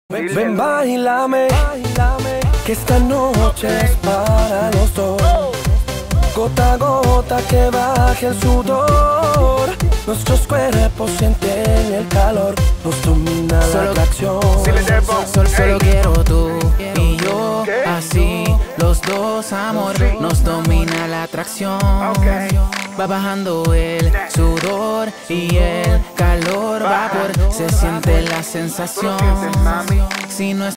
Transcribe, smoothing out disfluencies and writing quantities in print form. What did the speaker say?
Ven, bailame, que esta noche es para los dos. Gota a gota que baje el sudor. Nuestros cuerpos sienten el calor. Nos domina la atracción. Solo quiero tú y yo, así los dos, amor. Nos domina la atracción. Va bajando el sudor y el calor, vapor. Se siente la sensación. Si no es